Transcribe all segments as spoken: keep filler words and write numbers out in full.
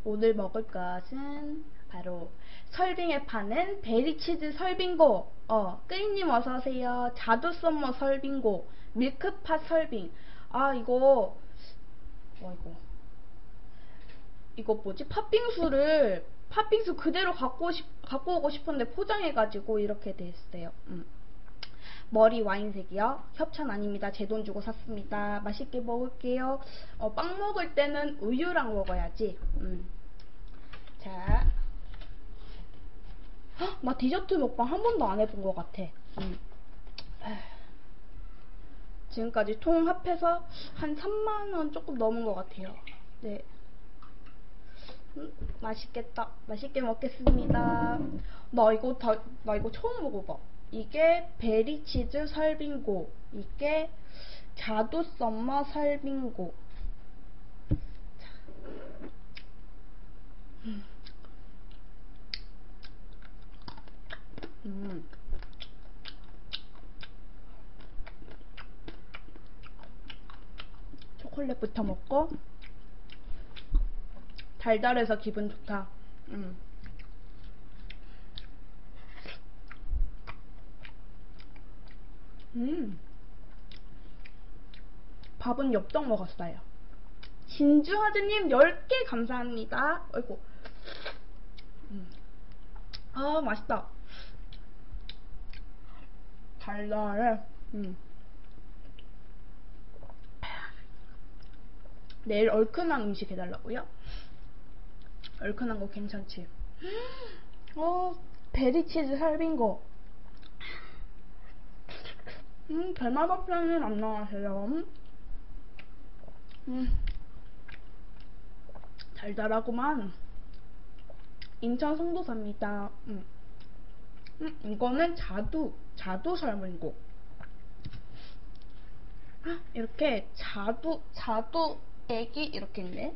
오늘 먹을 것은 바로 설빙에 파는 베리치즈 설빙고. 어, 끄이님 어서오세요. 자두 썸머 설빙고, 밀크팟 설빙. 아, 이거, 어, 이거. 이거 뭐지? 팥빙수를, 팥빙수 그대로 갖고, 싶, 갖고 오고 싶은데 포장해가지고 이렇게 됐어요. 음. 머리 와인색이요. 협찬 아닙니다. 제 돈 주고 샀습니다. 맛있게 먹을게요. 어, 빵 먹을 때는 우유랑 먹어야지. 음. 자, 헉, 나 디저트 먹방 한 번도 안 해본 것 같아. 음. 지금까지 통 합해서 한 삼만 원 조금 넘은 것 같아요. 네. 음, 맛있겠다. 맛있게 먹겠습니다. 나 이거 다, 나 이거 처음 먹어봐. 이게 베리치즈 설빙고, 이게 자두 썸머 설빙고. 음. 초콜릿부터 먹고, 달달해서 기분 좋다. 음. 음. 밥은 엽떡 먹었어요. 진주하드님 열 개 감사합니다. 아이고. 음. 아, 맛있다. 달달해. 음. 내일 얼큰한 음식 해달라고요? 얼큰한 거 괜찮지? 어, 베리치즈 설빙고. 음, 별맛 없이는 안 나가세요. 음, 달달하구만. 인천 송도사입니다. 음. 음, 이거는 자두, 자두 설빙고. 이렇게 자두, 자두 애기 이렇게 있네.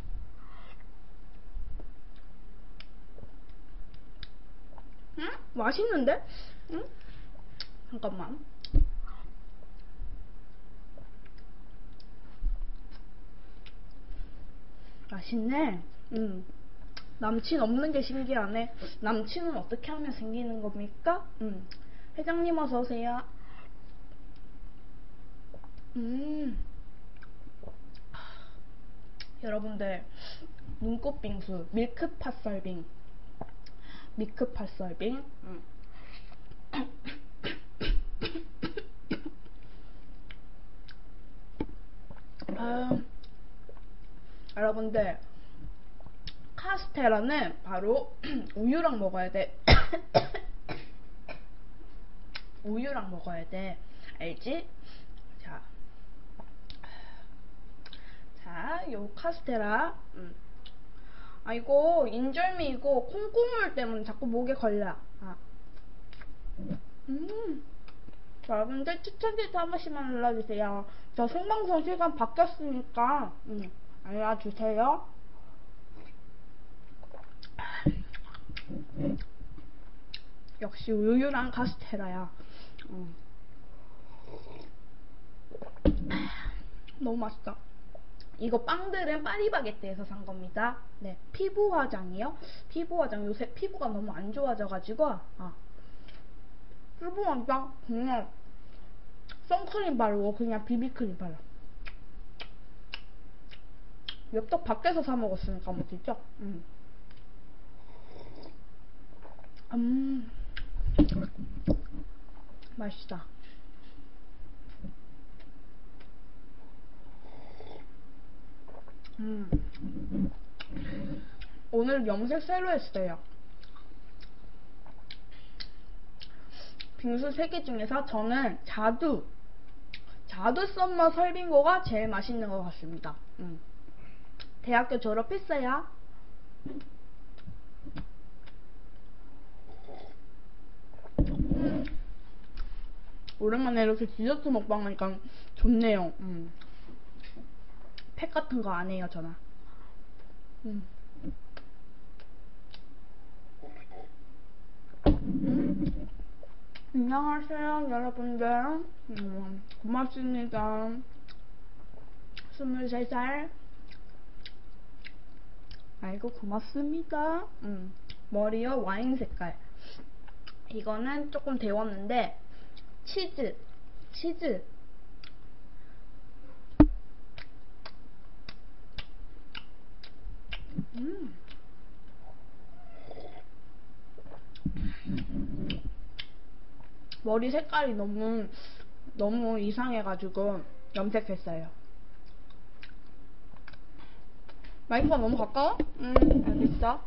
음? 맛있는데? 음? 잠깐만. 맛있네. 음. 남친 없는 게 신기하네. 남친은 어떻게 하면 생기는 겁니까? 음. 회장님 어서 오세요. 음. 여러분들, 눈꽃 빙수, 밀크팟 설빙, 밀크팟 설빙. 음. 아, 여러분들, 카스테라는 바로 우유랑 먹어야 돼. 우유랑 먹어야 돼. 알지? 자, 자, 요 카스테라. 음. 아, 이거 인절미 이거 콩고물 때문에 자꾸 목에 걸려. 아. 음. 여러분들 추천 데이트 한 번씩만 눌러주세요. 저 생방송 시간 바뀌었으니까 음, 알려주세요. 역시 우유랑 카스테라야. 음. 너무 맛있다. 이거 빵들은 파리바게뜨에서 산 겁니다. 네, 피부 화장이요. 피부 화장 요새 피부가 너무 안 좋아져가지고 아, 피부 화장 그냥 선크림 바르고 그냥 비비크림 발라. 엽떡 밖에서 사 먹었으니까 맛있죠? 음. 음. 맛있다. 음. 오늘 염색 새로 했어요. 빙수 세 개 중에서 저는 자두 자두 썸머 설빙고가 제일 맛있는 것 같습니다. 음. 대학교 졸업했어요. 음. 오랜만에 이렇게 디저트 먹방 하니까 좋네요. 음. 팩 같은 거 안 해요, 저는. 음. 음. 안녕하세요, 여러분들. 음, 고맙습니다. 스물세 살. 아이고 고맙습니다. 음, 머리요 와인 색깔. 이거는 조금 데웠는데 치즈, 치즈. 음. 머리 색깔이 너무 너무 이상해가지고 염색했어요. 마이크가 너무 가까워? 음, 알겠어.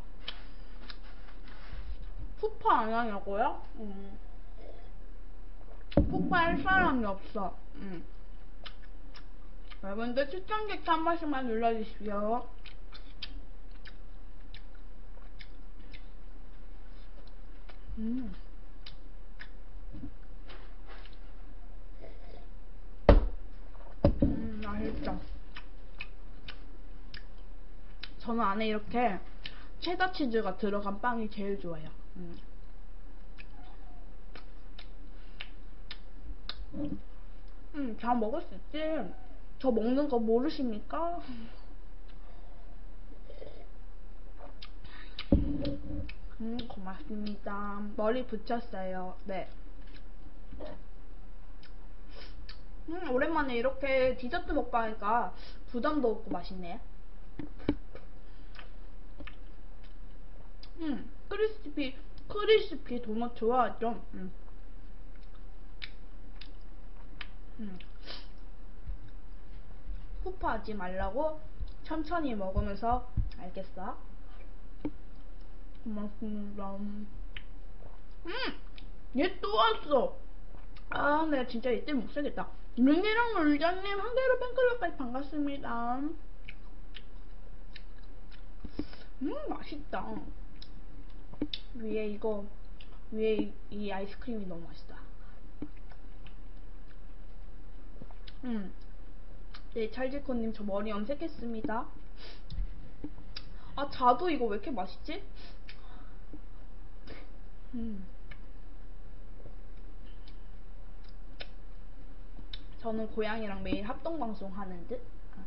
푸파 안 하냐고요? 음. 푸파 할 사람이 없어. 음. 여러분들 추천 객한 번씩만 눌러주십시오. 음. 음, 맛있다. 저는 안에 이렇게 체다 치즈가 들어간 빵이 제일 좋아요. 음. 음, 다 먹을 수 있지. 저 먹는 거 모르십니까? 음, 고맙습니다. 머리 붙였어요. 네. 음, 오랜만에 이렇게 디저트 먹방하니까 부담도 없고 맛있네. 음, 크리스피, 크리스피 도넛 좋아하죠? 음. 음. 후파하지 말라고 천천히 먹으면서 알겠어? 고맙습니다. 음, 얘 또 왔어. 아, 내가 진짜 얘 때문에 못 살겠다. 룬이랑 물장님 한개로 팬클럽까지 반갑습니다. 음, 맛있다. 위에 이거, 위에 이, 이 아이스크림이 너무 맛있다. 음, 네, 찰지코님 저 머리 염색했습니다. 아, 자두 이거 왜 이렇게 맛있지? 음. 저는 고양이랑 매일 합동방송 하는 듯?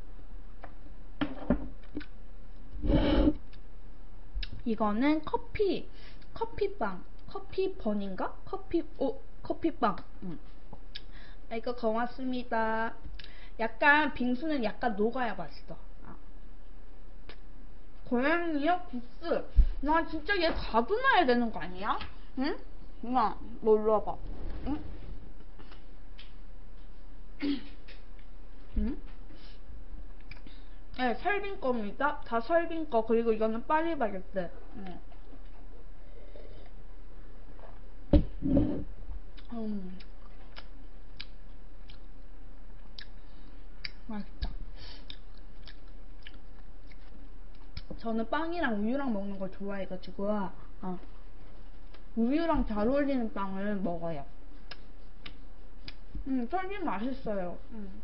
이거는 커피, 커피빵, 커피번인가? 커피, 오, 커피빵. 음. 아, 이거 고맙습니다. 약간 빙수는 약간 녹아야 맛있어. 아. 고양이요? 구스. 나 진짜 얘 가둬놔야 되는 거 아니야? 응? 누나, 너 일로 와봐. 응? 응? 네, 설빙 겁니다. 다 설빙 거. 그리고 이거는 파리바게뜨. 응. 음. 맛있다. 저는 빵이랑 우유랑 먹는 걸 좋아해가지고 어. 우유랑 잘 어울리는 빵을 먹어요. 음, 설빙 맛있어요. 음.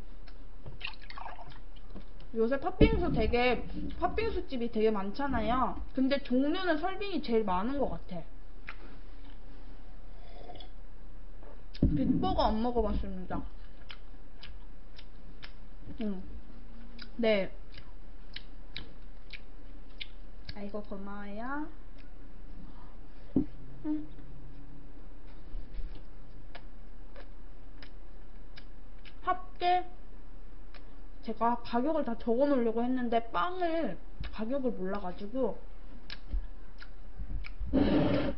요새 팥빙수 되게 팥빙수 집이 되게 많잖아요. 근데 종류는 설빙이 제일 많은 것 같아. 빅버거 안 먹어봤습니다. 음. 네. 아이고 고마워요. 음. 합계 제가 가격을 다 적어 놓으려고 했는데 빵을 가격을 몰라가지고 음?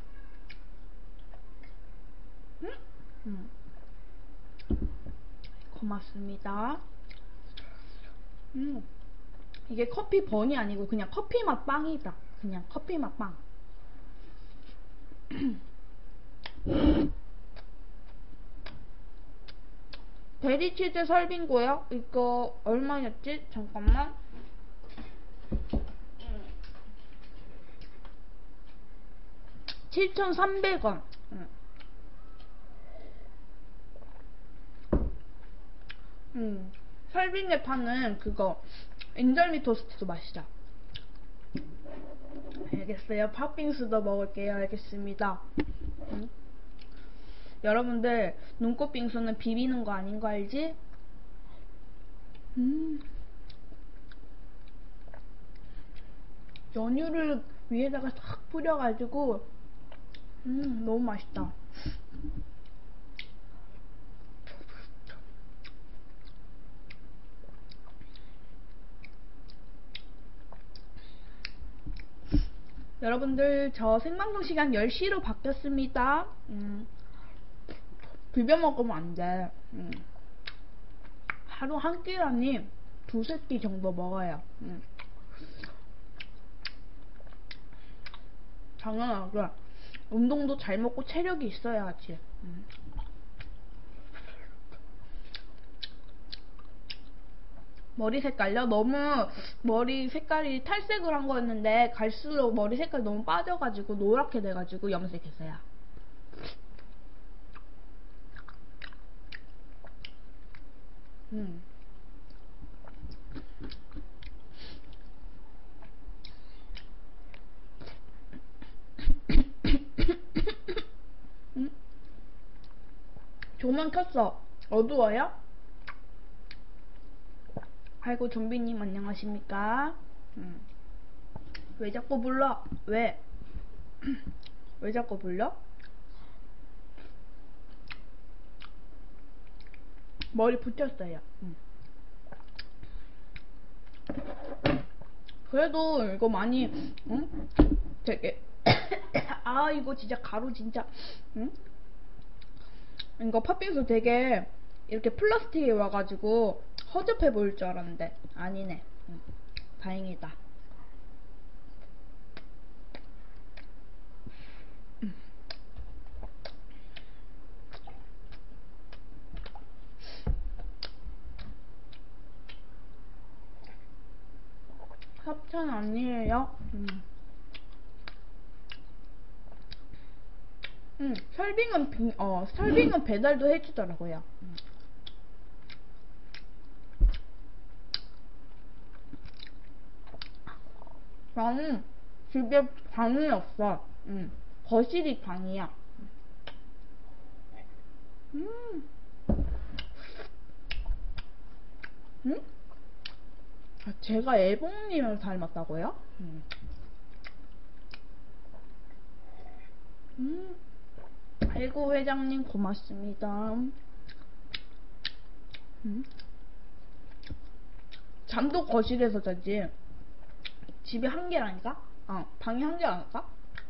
음. 고맙습니다. 음. 이게 커피 번이 아니고 그냥 커피 맛 빵이다. 그냥 커피 맛 빵. 베리치즈 설빙고요? 이거 얼마였지? 잠깐만. 칠천삼백 원. 음. 음. 설빙에 파는 그거 인절미 토스트도 맛있다. 알겠어요. 팥빙수도 먹을게요. 알겠습니다. 음. 여러분들 눈꽃 빙수는 비비는 거 아닌 거 알지? 음. 연유를 위에다가 싹 뿌려가지고 음 너무 맛있다. 여러분들 저 생방송 시간 열 시로 바뀌었습니다. 음, 비벼 먹으면 안 돼. 음. 하루 한 끼라니 두세 끼 정도 먹어요. 음. 당연하게 운동도 잘 먹고 체력이 있어야지. 음. 머리 색깔요? 너무 머리 색깔이 탈색을 한 거였는데 갈수록 머리 색깔이 너무 빠져가지고 노랗게 돼가지고 염색했어요. 음. 음? 조명 켰어. 어두워요? 아이고 좀비님 안녕하십니까? 음. 왜 자꾸 불러? 왜? 왜 자꾸 불러? 머리 붙였어요. 음. 그래도 이거 많이 응? 되게 아 이거 진짜 가루 진짜 응? 이거 팥빙수 되게 이렇게 플라스틱에 와가지고 허접해 보일 줄 알았는데 아니네. 응. 다행이다. 음. 협찬 아니에요? 음. 음, 설빙은 빙, 어, 설빙은 배달도 해주더라고요. 음. 나는 집에 방이 없어. 음. 거실이 방이야. 음. 음? 아, 제가 애봉님을 닮았다고요? 음. 음. 아이고 회장님 고맙습니다. 음. 잠도 거실에서 자지. 집에 한 개라니까? 어, 방이 한 개라니까?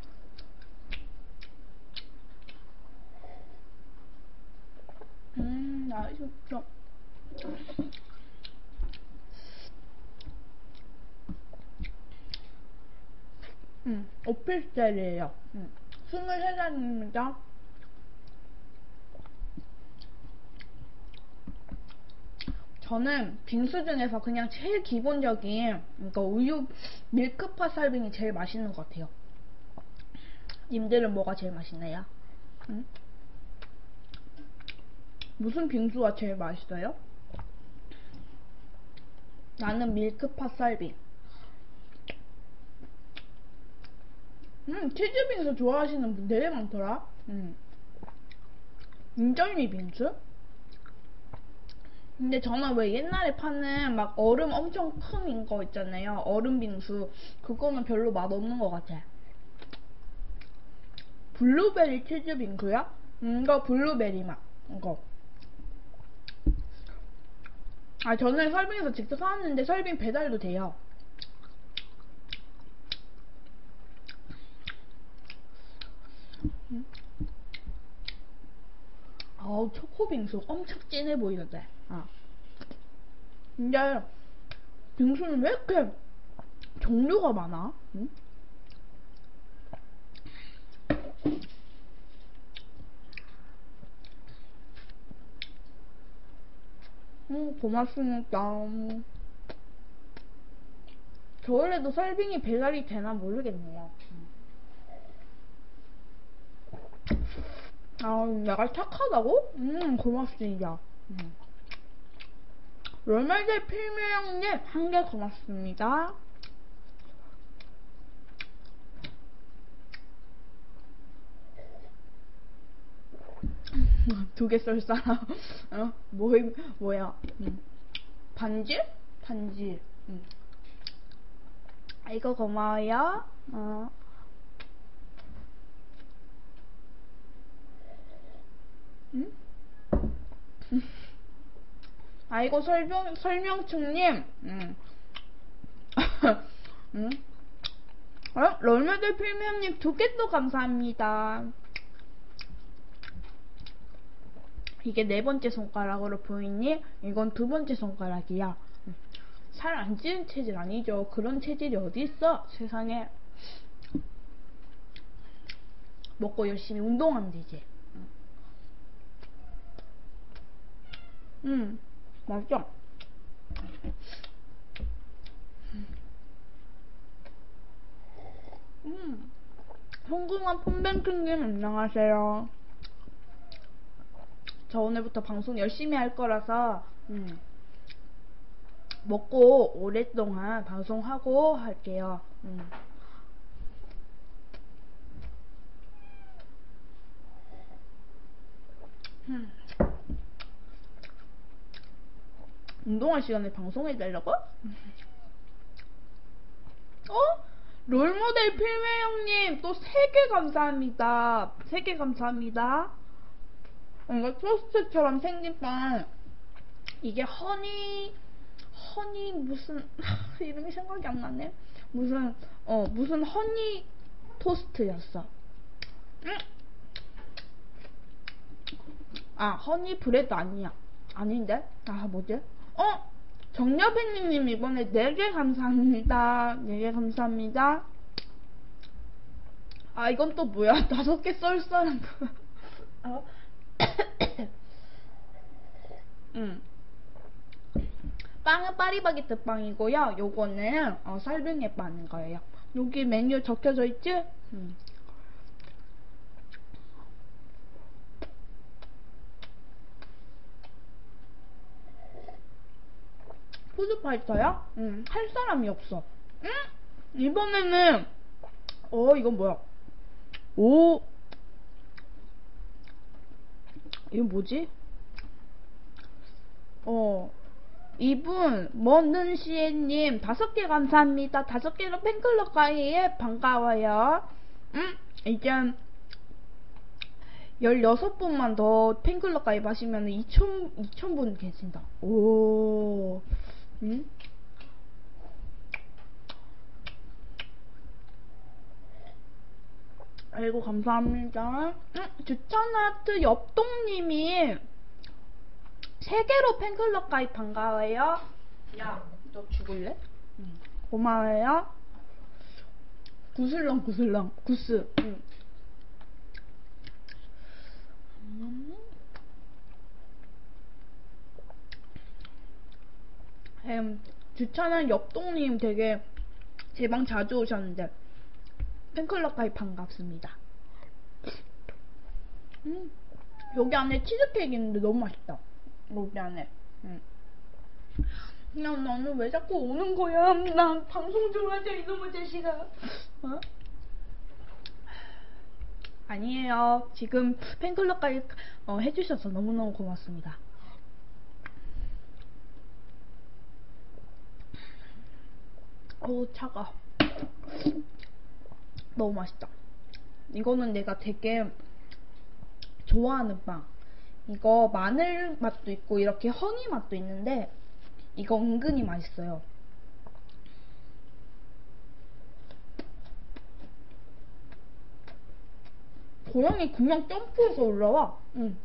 음, 맛있어. 음, 오피스텔이에요. 음, 스물세 살입니다. 저는 빙수 중에서 그냥 제일 기본적인 그러니까 우유 밀크파 설빙이 제일 맛있는 것 같아요. 님들은 뭐가 제일 맛있나요? 응? 무슨 빙수가 제일 맛있어요? 나는 밀크파 설빙. 음, 치즈 빙수 좋아하시는 분 되게 많더라. 음. 인절미 빙수? 근데 저는 왜 옛날에 파는 막 얼음 엄청 큰 거 있잖아요. 얼음 빙수. 그거는 별로 맛 없는 것 같아. 블루베리 치즈 빙수야? 음, 이거 블루베리 맛. 이거. 아, 저는 설빙에서 직접 사왔는데 설빙 배달도 돼요. 음. 아우, 초코빙수 엄청 진해 보이는데. 아. 근데 빙수는 왜 이렇게 종류가 많아? 응? 음, 고맙습니다. 겨울에도 설빙이 배달이 되나 모르겠네요. 아, 내가 착하다고? 음, 고맙습니다. 음. 롤말대 필명님 한 개 고맙습니다. 두 개 쏠 사람. 어? 뭐, 뭐야? 음. 반질? 반질. 음. 아이고, 고마워요. 어. 응? 아이고, 설명, 설명충님. 응. 응? 어? 롤모델 필명님 두 개 또 감사합니다. 이게 네 번째 손가락으로 보이니? 이건 두 번째 손가락이야. 살 안 찌는 체질 아니죠. 그런 체질이 어디 있어? 세상에. 먹고 열심히 운동하면 되지. 음, 맛있어. 음, 성공한 폰뱅크님 안녕하세요. 저 오늘부터 방송 열심히 할 거라서 음, 먹고 오랫동안 방송하고 할게요. 음. 음. 운동할 시간에 방송해달라고? 어? 롤모델 필메 형님 또 세 개 감사합니다. 세 개 감사합니다. 뭔가 토스트처럼 생긴 빵. 이게 허니 허니 무슨 이름이 생각이 안 나네. 무슨 어 무슨 허니 토스트였어. 응? 아 허니 브레드 아니야. 아닌데? 아 뭐지? 어? 정여빈님 이번에 네 개 감사합니다. 네 개 감사합니다. 아 이건 또 뭐야? 다섯 개 썰썰한 거. 어? 응. 빵은 파리바게뜨 빵이고요. 요거는 어, 설빙에 빠는 거예요. 여기 메뉴 적혀져 있지? 음. 푸드파이터야? 응. 할 사람이 없어. 응? 이번에는 어 이건 뭐야? 오 이건 뭐지? 어 이분 머는시에님 다섯 개 감사합니다. 다섯 개로 팬클럽 가입 반가워요. 응? 이제 열여섯 분만 더 팬클럽 가입하시면 이천, 이천 분 계신다. 오, 응? 아이고, 감사합니다. 응? 주천하트 옆동님이 세 개로 팬클럽 가입 반가워요. 야, 너 죽을래? 응. 고마워요. 구슬렁, 구슬렁, 구스. 응. 음. 음, 주차는 옆동님 되게 제 방 자주 오셨는데 팬클럽 가입 반갑습니다. 음, 여기 안에 치즈케이크 있는데 너무 맛있다. 여기 안에. 음. 야, 나는 왜 자꾸 오는 거야? 난 방송 좀 하자, 이놈의 자식아. 어? 아니에요. 지금 팬클럽 가입 어, 해주셔서 너무너무 고맙습니다. 어우, 차가. 너무 맛있다. 이거는 내가 되게 좋아하는 빵. 이거 마늘 맛도 있고 이렇게 허니 맛도 있는데 이거 은근히 맛있어요. 고양이 그냥 점프해서 올라와. 응.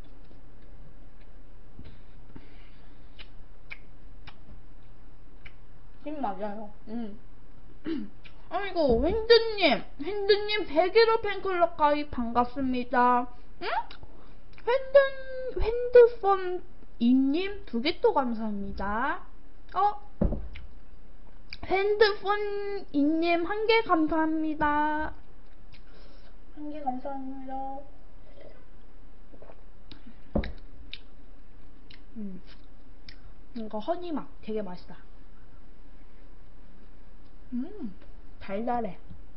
힘 맞아요. 응. 아이고, 핸드님, 핸드님 백 일호 팬클럽 가입 반갑습니다. 응? 핸드, 핸드폰 이님 두 개 또 감사합니다. 어? 핸드폰 이님 한 개 감사합니다. 한 개 감사합니다. 음. 이거 허니맛 되게 맛있다. 음, 달달해.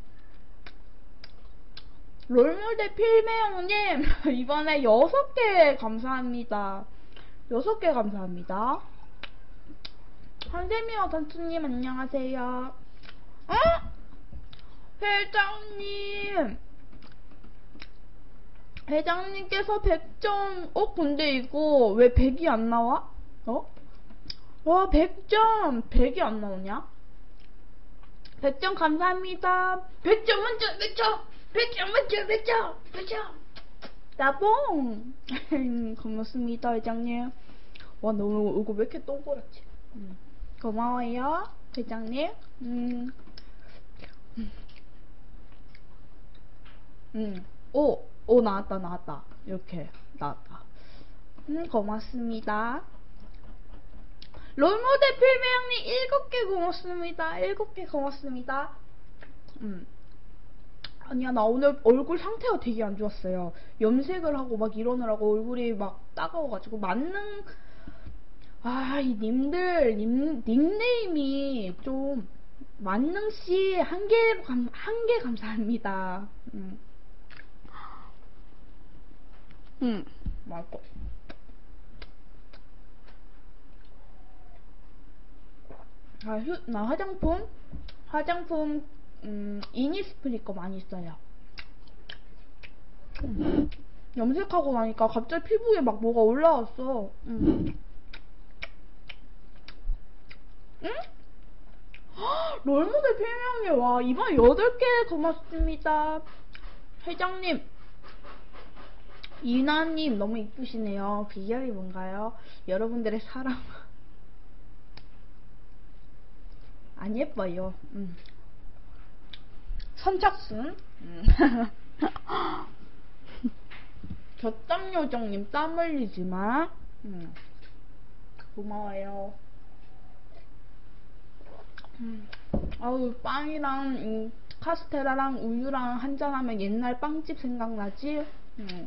롤모델 필메형님 이번에 여섯 개 감사합니다. 여섯 개 감사합니다. 한세미와 단추님 안녕하세요. 어? 회장님, 회장님께서 백 점. 어, 근데 이거 왜 백이 안 나와? 어? 와, 백 점. 백이 안 나오냐? 백 점 감사합니다. 백 점 만점, 백 점. 백 점 만점, 백 점. 백 점. 나봉. 고맙습니다, 회장님. 와, 너무 이거 왜 이렇게 동그랗지? 음. 고마워요, 회장님. 음. 음. 오, 오, 나왔다, 나왔다. 이렇게, 나왔다. 음, 고맙습니다. 롤모델 필메형님 일곱 개 고맙습니다. 일곱 개 고맙습니다. 음. 아니야, 나 오늘 얼굴 상태가 되게 안 좋았어요. 염색을 하고 막 이러느라고 얼굴이 막 따가워가지고 만능. 아, 이 님들 님, 닉네임이 좀 만능씨 한 개 한 개 감사합니다. 음. 음, 맛있어. 아, 휴, 나 화장품 화장품 음, 이니스프리 거 많이 써요. 음. 염색하고 나니까 갑자기 피부에 막 뭐가 올라왔어. 음. 응? 롤모델 필명이 와, 이번 여덟 개 고맙습니다. 회장님, 이나님 너무 이쁘시네요. 비결이 뭔가요? 여러분들의 사랑. 안 예뻐요. 음. 선착순. 음. 젖땀요정님 땀 흘리지마. 음. 고마워요. 음. 아우, 빵이랑 음, 카스테라랑 우유랑 한잔하면 옛날 빵집 생각나지? 음.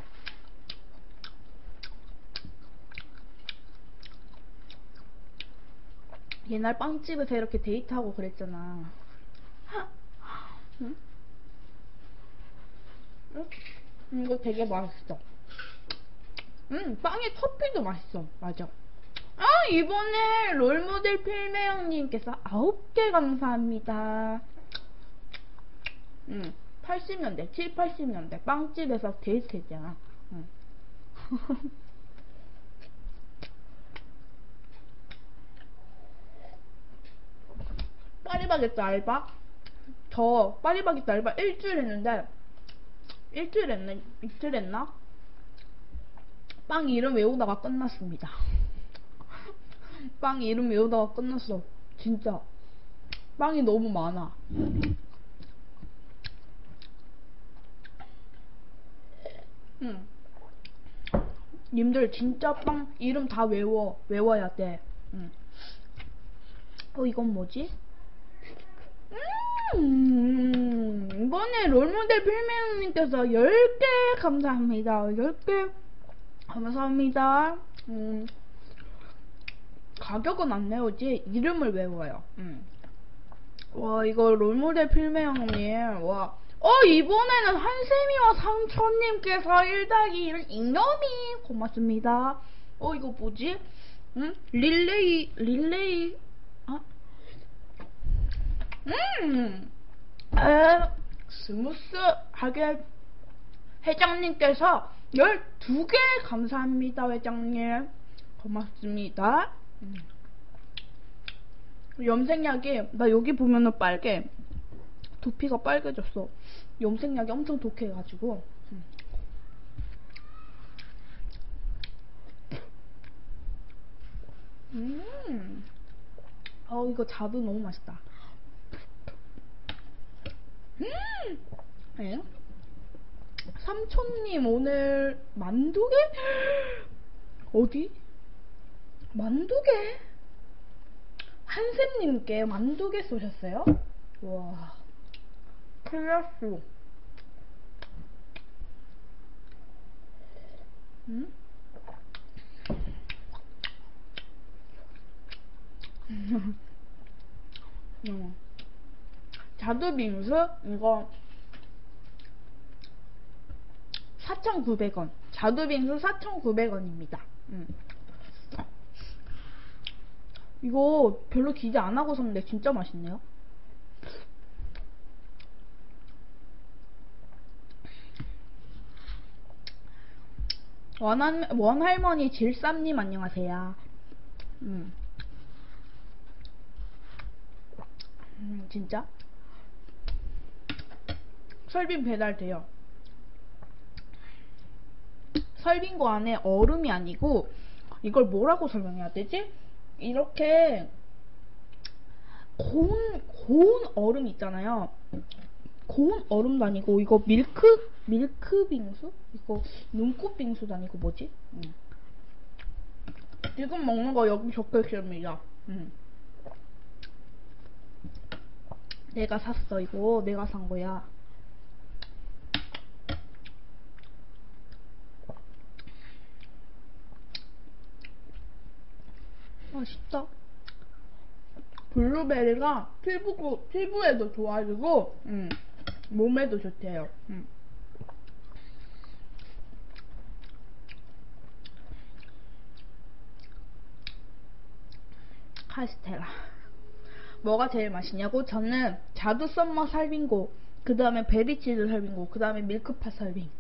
옛날 빵집에서 이렇게 데이트하고 그랬잖아. 응? 응? 이거 되게 맛있어. 음, 빵에 커피도 맛있어. 맞아. 아, 이번에 롤모델 필메형님께서 아홉 개 감사합니다. 음, 팔십 년대, 칠, 팔십 년대 빵집에서 데이트 했잖아. 음. 파리바게뜨 알바? 저 파리바게뜨 알바 일주일 했는데, 일주일 했나? 이틀 했나? 빵 이름 외우다가 끝났습니다. 빵 이름 외우다가 끝났어. 진짜. 빵이 너무 많아. 응. 님들 진짜 빵 이름 다 외워. 외워야 돼. 응. 어, 이건 뭐지? 음, 이번에 롤모델 필메님께서 열 개 감사합니다. 열 개 감사합니다. 음, 가격은 안 외우지, 이름을 외워요. 음. 와, 이거 롤모델 필메형님, 와. 어, 이번에는 한세미와 상천님께서 일 더하기 일을 잉여미 고맙습니다. 어, 이거 뭐지? 음? 릴레이, 릴레이, 아? 음! 에, 스무스하게 회장님께서 열두 개 감사합니다. 회장님 고맙습니다. 음. 염색약이, 나 여기 보면은 빨개, 두피가 빨개졌어. 염색약이 엄청 독해가지고. 음. 음. 어, 이거 자두 너무 맛있다. 음. 에? 삼촌님 오늘 만두개? 어디? 만두개? 한샘님께 만두개 쏘셨어요? 와, 클라스. 응? 어. 자두빙수 이거 사천구백 원. 자두빙수 사천구백 원입니다. 음. 이거 별로 기대 안 하고 샀는데 진짜 맛있네요. 원한, 원할머니 질쌈님 안녕하세요. 음. 음, 진짜? 설빙 배달돼요. 설빙고 안에 얼음이 아니고, 이걸 뭐라고 설명해야 되지? 이렇게 고운 고운 얼음 있잖아요. 고운 얼음도 아니고 이거 밀크 밀크 빙수? 이거 눈꽃 빙수도 아니고 뭐지? 음. 지금 먹는 거 여기 적혀 있습니다. 음. 내가 샀어. 이거 내가 산 거야. 맛있다. 블루베리가 피부, 피부에도 좋아지고, 음, 몸에도 좋대요. 음. 카스테라. 뭐가 제일 맛있냐고? 저는 자두 썸머 설빙고, 그 다음에 베리치즈 설빙고, 그 다음에 밀크파 설빙.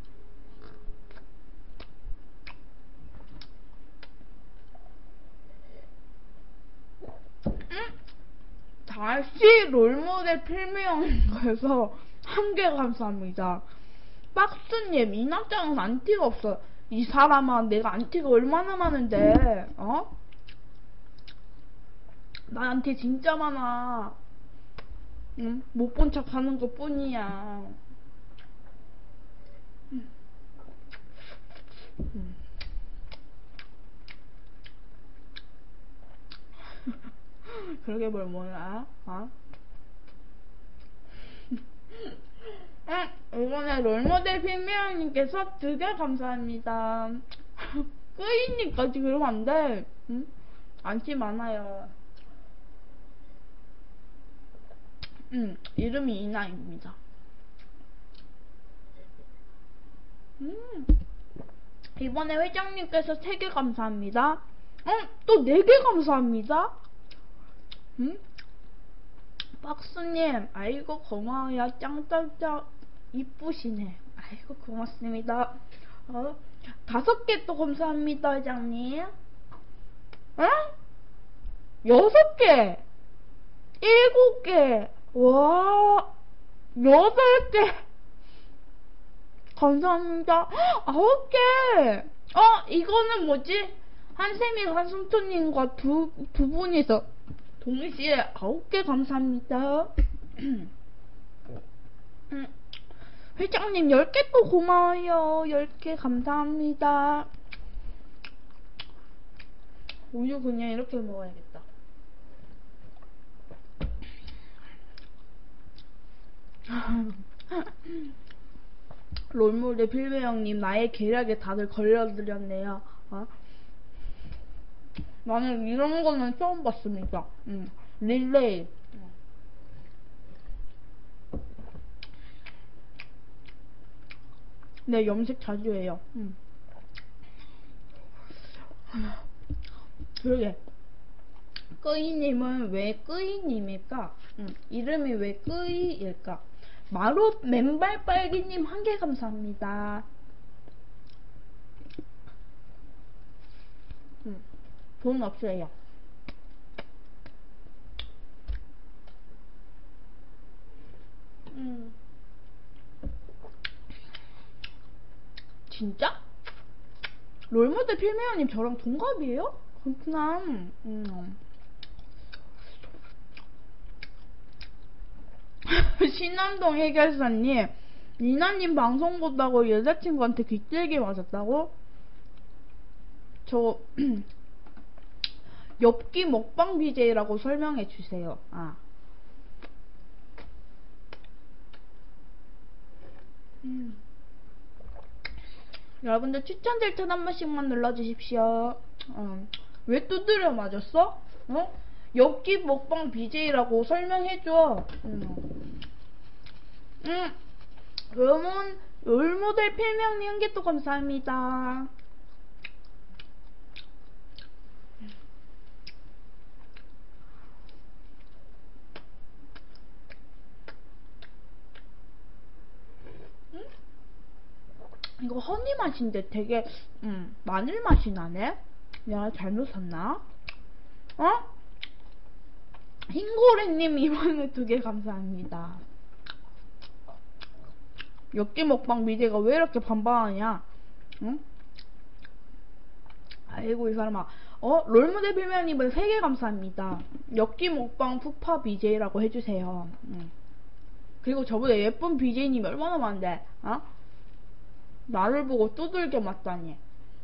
다시 롤모델 필메형에서 한 개 감사합니다. 박스님, 이 남자는 안티가 없어. 이 사람아, 내가 안티가 얼마나 많은데, 어? 나한테 진짜 많아. 응? 못 본 척 하는 것 뿐이야. 응. 응. 그러게 뭘 몰라, 어? 응, 이번에 롤모델 필메형님께서 두 개 감사합니다. 끄이니까지 그러면 안 돼. 응? 안티 많아요. 응, 이름이 이나입니다. 음, 이번에 회장님께서 세 개 감사합니다. 응, 또 네 개 감사합니다. 응? 박수님, 아이고 고마워요. 짱짱짱 이쁘시네. 아이고 고맙습니다. 어, 다섯 개 또 감사합니다, 회장님. 응? 여섯 개, 일곱 개, 와, 여덟 개. 감사합니다. 아홉 개. 어, 이거는 뭐지? 한샘이 한승토님과 두, 두 분이서 동시에 아홉 개 감사합니다. 회장님 열 개 또 고마워요. 열 개 감사합니다. 우유 그냥 이렇게 먹어야겠다. 롤모델 필베 형님, 나의 계략에 다들 걸려들였네요. 어? 나는 이런 거는 처음 봤습니다. 음. 릴레이. 네, 염색 자주 해요. 음. 그러게. 끄이님은 왜 끄이님일까? 음. 이름이 왜 끄이일까? 마루 맨발 빨기님 한 개 감사합니다. 음. 돈 없어요. 음. 진짜? 롤모델 필메어님 저랑 동갑이에요? 그렇구나. 음. 신남동 해결사님, 니나님 방송 보다고 여자친구한테 귀질게 맞았다고? 저 엽기 먹방 비제이라고 설명해 주세요. 아. 음. 여러분들 추천 델턴 한 번씩만 눌러주십시오. 어. 왜 두드려 맞았어? 어? 엽기 먹방 비제이라고 설명해줘. 음. 음. 그러면 롤모델 필명님 한 개 또 감사합니다. 이거 허니 맛인데 되게 음, 마늘 맛이 나네? 내가 잘못 샀나? 어? 흰고래님 이번에 두 개 감사합니다. 엽기 먹방 미제가 왜 이렇게 반반하냐? 응? 아이고 이 사람아. 어? 롤모델 빌면 이번에 세 개 감사합니다. 엽기 먹방 푸파 비제이라고 해주세요. 응. 그리고 저보다 예쁜 비제이님이 얼마나 많은데 어? 나를 보고 두들겨 맞다니.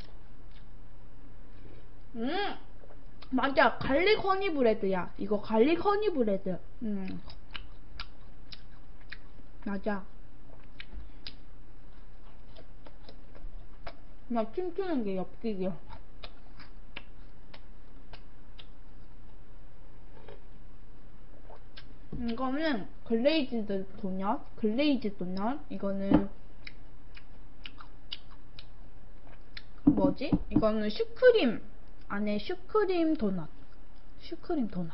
음 맞아, 갈릭 허니 브레드야. 이거 갈릭 허니 브레드. 음 맞아. 나 춤추는 게 엽기기야. 이거는 글레이즈드 도넛, 글레이즈 도넛. 이거는 뭐지? 이거는 슈크림 안에 슈크림 도넛. 슈크림 도넛.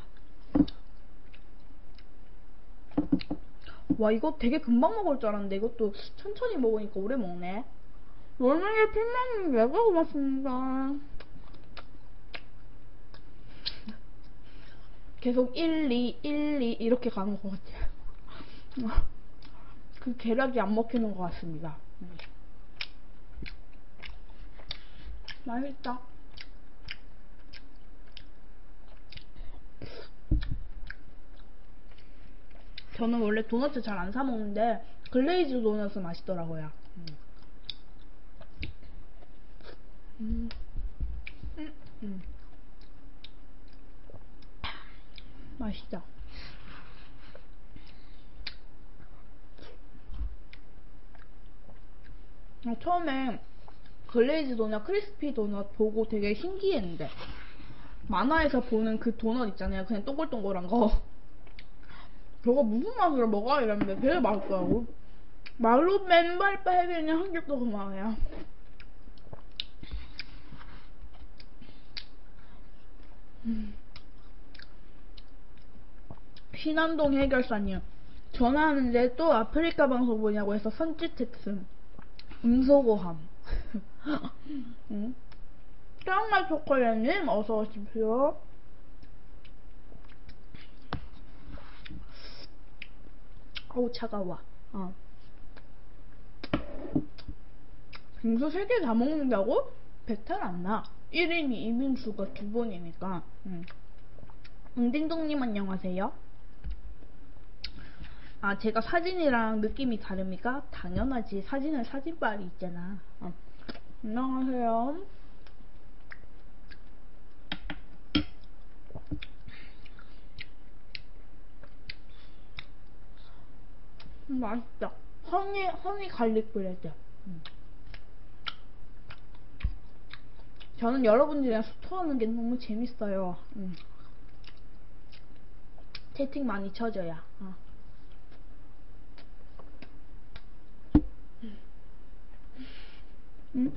와, 이거 되게 금방 먹을 줄 알았는데 이것도 천천히 먹으니까 오래 먹네. 롤메게 필면이 매가 고맙습니다. 계속 일, 이, 일, 이 이렇게 가는 것 같아요. 그 계략이 안 먹히는 것 같습니다. 맛있다. 저는 원래 도넛을 잘 안 사 먹는데 글레이즈 도넛은 맛있더라고요. 음. 음. 음. 맛있다. 처음에 글레이즈 도넛, 크리스피 도넛 보고 되게 신기했는데 만화에서 보는 그 도넛 있잖아요. 그냥 동글동글한 거. 저거 무슨 맛으로 먹어? 이랬는데 되게 맛있더라고. 말로 맨발 빼기는 한 개도 고마워요. 음. 신안동 해결사님, 전화하는데 또 아프리카 방송 보냐고 해서 선짓했음. 음소거함. 응? 짱말 초콜릿님 어서 오십시오. 어우 차가워. 어. 빙수 세 개 다 먹는다고? 배탈 안 나. 일 인이 이빙수가 두 번이니까. 응. 웅딩동님 안녕하세요. 아, 제가 사진이랑 느낌이 다릅니까? 당연하지. 사진은 사진빨이 있잖아. 어. 안녕하세요. 음, 맛있다. 허니, 허니 갈릭 브레드. 음. 저는 여러분들이랑 소통하는 게 너무 재밌어요. 음. 채팅 많이 쳐줘야. 어. 음?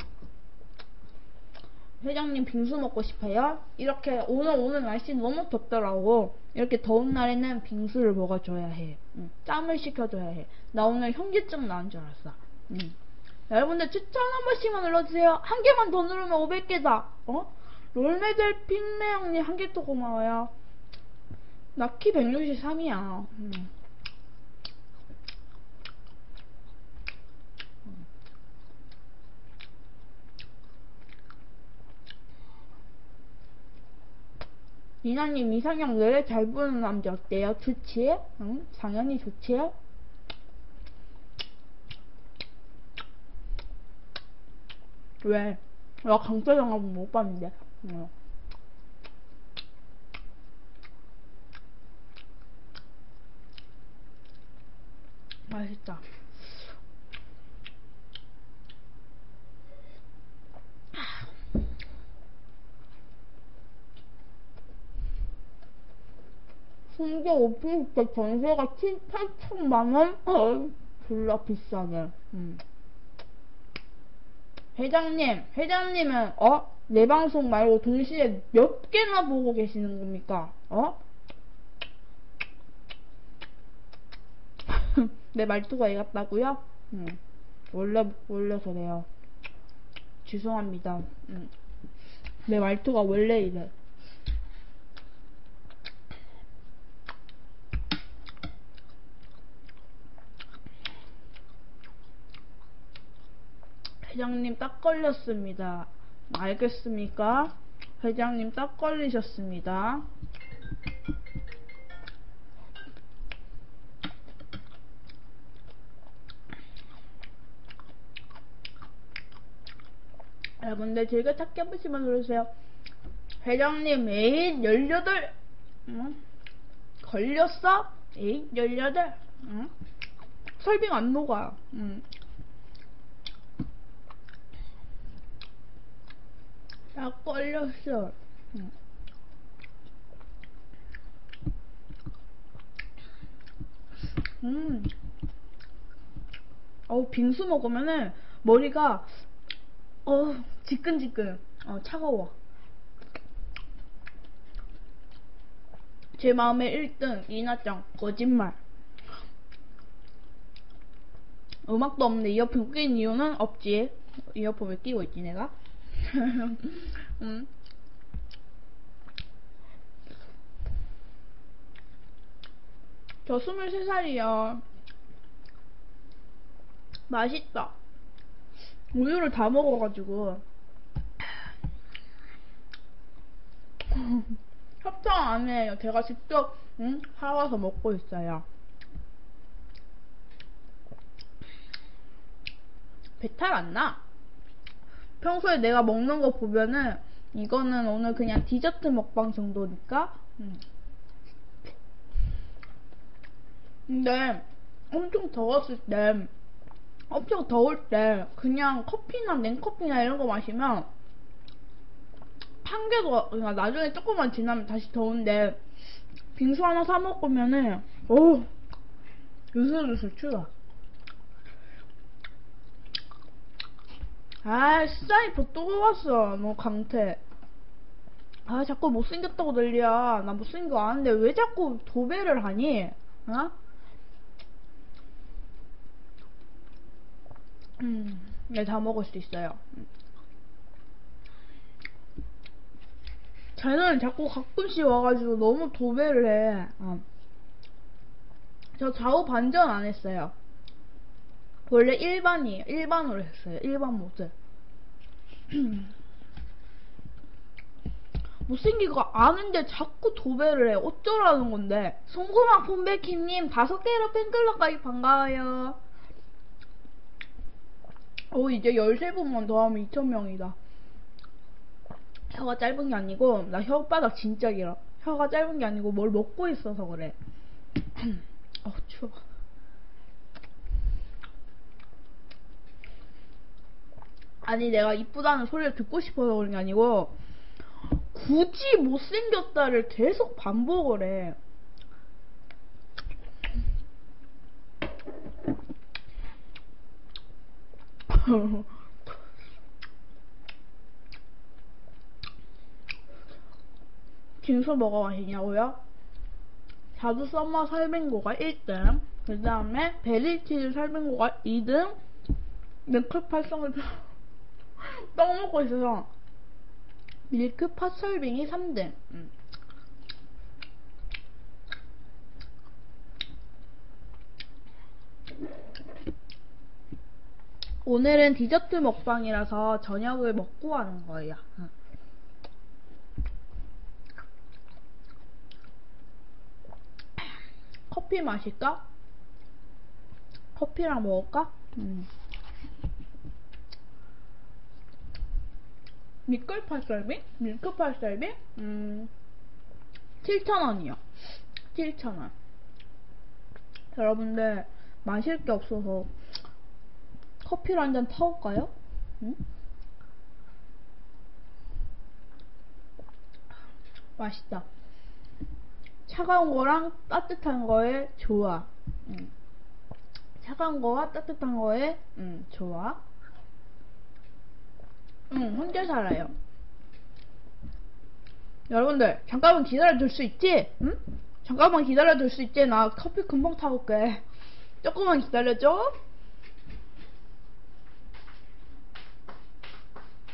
회장님 빙수 먹고 싶어요? 이렇게 오늘 오늘 날씨 너무 덥더라고. 이렇게 더운 날에는 빙수를 먹어줘야 해. 응. 짬을 시켜줘야 해. 나 오늘 현기증 나는 줄 알았어. 응. 여러분들 추천 한 번씩만 눌러주세요. 한 개만 더 누르면 오백 개다. 어? 롤메델 핑메 형님 한 개 또 고마워요. 나 키 백육십삼이야. 응. 이나님 이상형 노래 잘 부르는 남자 어때요? 좋지? 응? 당연히 좋지? 왜? 나 강철영 한번 못 봤는데. 응. 맛있다. 심지어 오픈 때 전세가 팔천만 원? 어, 졸라 비싸네. 음. 회장님, 회장님은 어? 내 방송 말고 동시에 몇 개나 보고 계시는 겁니까? 어? 내 말투가 애 같다고요? 음. 원래 원래 그래요. 죄송합니다. 음. 내 말투가 원래 이래. 회장님 딱 걸렸습니다. 알겠습니까? 회장님 딱 걸리셨습니다. 여러분들 즐겨찾기 한 번씩만 누르세요. 회장님 에잇 열여덟 응? 걸렸어? 에잇 열여덟 응? 설빙 안 녹아. 응. 나 걸렸어. 응. 음. 어우, 빙수 먹으면은 머리가 어 지끈지끈. 어 차가워. 제 마음의 일 등 이나짱 거짓말. 음악도 없는데 이어폰 낀 이유는 없지. 이어폰 왜 끼고 있지 내가? 음. 저 스물세 살이요. 맛있다. 우유를 다 먹어가지고 협찬 안 해요. 제가 직접 응? 사와서 먹고 있어요. 배탈 안 나. 평소에 내가 먹는 거 보면은 이거는 오늘 그냥 디저트 먹방 정도니까. 음. 근데 엄청 더웠을 때, 엄청 더울 때 그냥 커피나 냉커피나 이런 거 마시면 한 개도, 그러니까 나중에 조금만 지나면 다시 더운데 빙수 하나 사 먹으면은 오 유슬유슬 추워. 아 사이버 또 왔어. 너 강태. 아 자꾸 못생겼다고 난리야. 나 못생긴 거 아는데 왜 자꾸 도배를 하니? 어? 음, 네, 다 먹을 수 있어요. 쟤는 자꾸 가끔씩 와가지고 너무 도배를 해. 어. 저 좌우 반전 안 했어요. 원래 일반이에요. 일반으로 했어요. 일반 모드. 못생긴 거 아는데 자꾸 도배를 해. 어쩌라는 건데. 송구마 폼베키님 다섯 개로 팬클럽 가입 반가워요. 어 이제 열세 분만 더 하면 이천 명이다. 혀가 짧은 게 아니고 나 혓바닥 진짜 길어. 혀가 짧은 게 아니고 뭘 먹고 있어서 그래. 어 추워. 아니 내가 이쁘다는 소리를 듣고 싶어서 그런 게 아니고 굳이 못생겼다를 계속 반복을 해. 빙수 뭐가 맛있냐고요? 자두 썸머 설빙고가 일 등, 그 다음에 베리치즈 설빙고가 이 등, 밀크팥 썸머 떡 먹고 있어서 밀크팥 설빙이 삼 등. 음. 오늘은 디저트 먹방이라서 저녁을 먹고 하는 거예요. 음. 커피 마실까? 커피랑 먹을까? 음. 밀크팥 설빙? 밀크팥 설빙? 음. 칠천 원이요. 칠천 원. 여러분들 마실 게 없어서 커피를 한 잔 타올까요? 응? 맛있다. 차가운 거랑 따뜻한 거에 좋아. 응. 차가운 거와 따뜻한 거에 응, 좋아. 응, 혼자 살아요. 여러분들 잠깐만 기다려줄 수 있지? 응? 잠깐만 기다려줄 수 있지? 나 커피 금방 타올게. 조금만 기다려줘.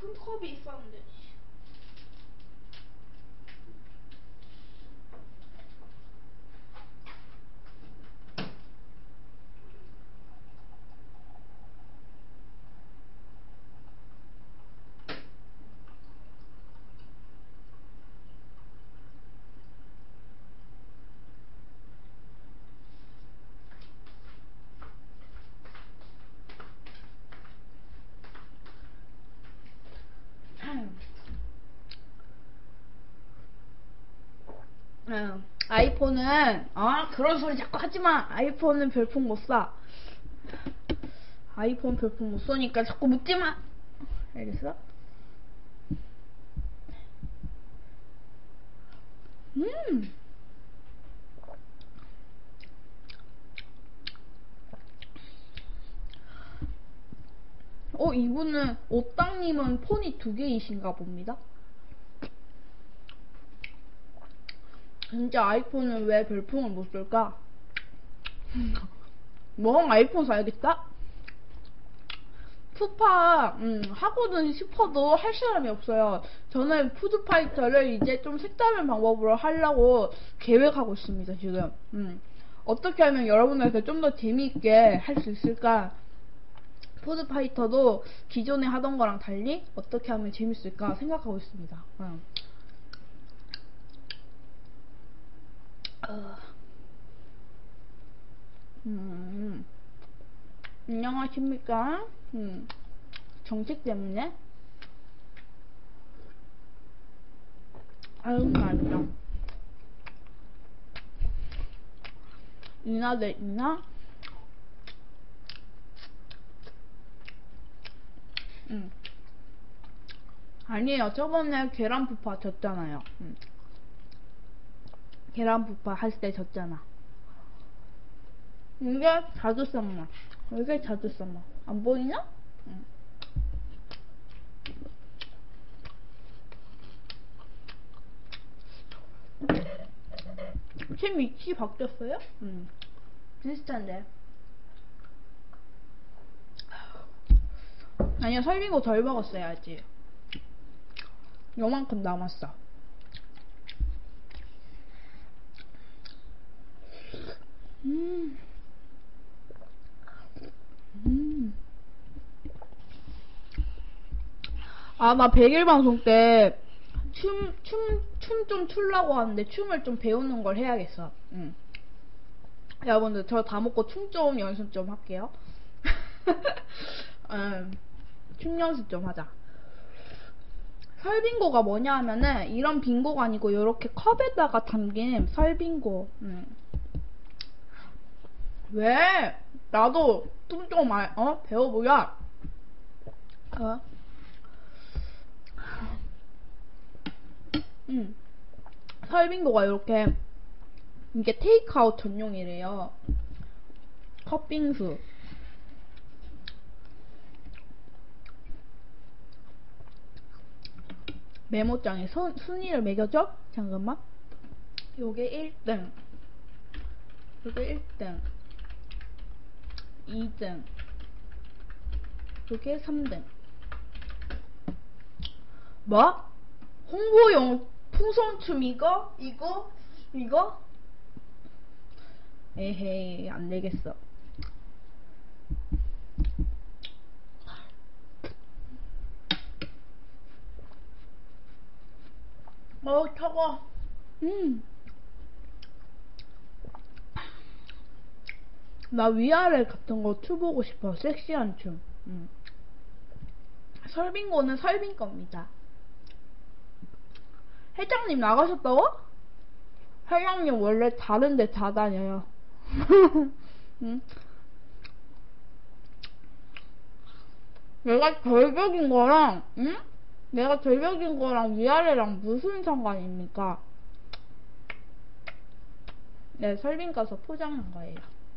큰 컵이 있었는데. 응. 아이폰은 아 그런 소리 자꾸 하지마. 아이폰은 별풍 못쏴. 아이폰 별풍 못 쏘니까 자꾸 묻지마. 알겠어? 음. 어 이분은 오땅님은 폰이 두 개이신가 봅니다. 진짜 아이폰은 왜 별풍을 못 쏠까? 뭐 아이폰 사야겠다? 푸파 음, 하고는 싶어도 할 사람이 없어요. 저는 푸드파이터를 이제 좀 색다른 방법으로 하려고 계획하고 있습니다. 지금 음. 어떻게 하면 여러분들한테 좀 더 재미있게 할 수 있을까? 푸드파이터도 기존에 하던 거랑 달리 어떻게 하면 재밌을까 생각하고 있습니다. 음. 어. 음. 안녕하십니까? 음. 정책 때문에? 아유, 맛있다. 이나 대 이나? 음. 아니에요. 저번에 계란 푸파 졌잖아요. 음. 계란 푸파 할 때 졌잖아. 이게 자주 썸마. 이게 자주 썸마. 안 보이냐? 음. 팀 위치 바뀌었어요? 음. 비슷한데. 아니야, 설빙고 덜 먹었어야지. 요만큼 남았어. 음. 음. 아, 나 백 일 방송 때 춤, 춤, 춤 좀 추려고 하는데 춤을 좀 배우는 걸 해야겠어. 응. 여러분들, 저 다 먹고 춤 좀 연습 좀 할게요. 음, 춤 연습 좀 하자. 설빙고가 뭐냐 하면은, 이런 빙고가 아니고, 이렇게 컵에다가 담긴 설빙고. 음. 왜? 나도 좀 좀, 어? 배워보자. 어? 음. 설빙고가 이렇게, 이게 테이크아웃 전용이래요. 컵빙수. 메모장에 선, 순위를 매겨줘? 잠깐만. 요게 일 등. 요게 일 등. 이 등. 요게 삼 등. 뭐? 홍보용 풍선춤 이거? 이거? 이거? 에헤이, 안 되겠어. 어, 차가. 음. 나 위아래 같은 거 춰보고 싶어. 섹시한 춤. 음. 설빙고는 설빙 겁니다. 회장님 나가셨다고? 회장님 원래 다른데 다 다녀요. 응? 내가 절벽인 거랑, 응? 내가 절벽인 거랑 위아래랑 무슨 상관입니까? 네, 설빙 가서 포장한 거예요.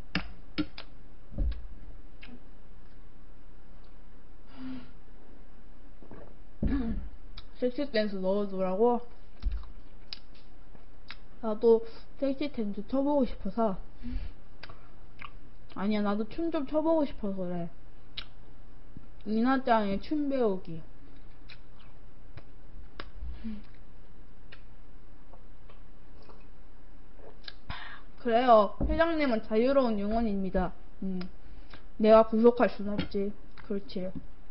섹시 댄스 넣어두라고? 나도 섹시 댄스 쳐보고 싶어서. 아니야, 나도 춤 좀 춰보고 싶어서 그래. 이나짱의 춤 배우기. 그래요. 회장님은 자유로운 영혼입니다. 음. 내가 구속할 순 없지. 그렇지.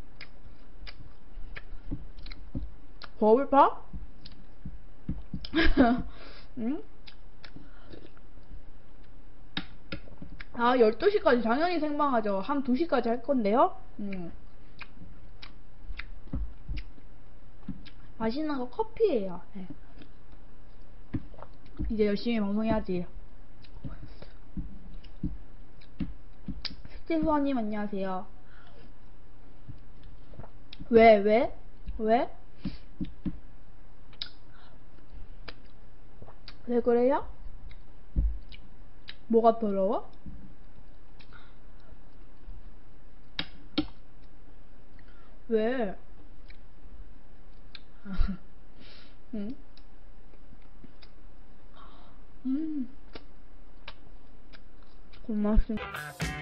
버블파? 응? 아, 열두 시까지 당연히 생방하죠. 한 두 시까지 할 건데요. 음. 맛있는 거 커피예요. 네. 이제 열심히 방송해야지. 스티브님 안녕하세요. 왜, 왜? 왜? 왜 그래요? 뭐가 더러워? 왜? 응? 음. 고맙습니다.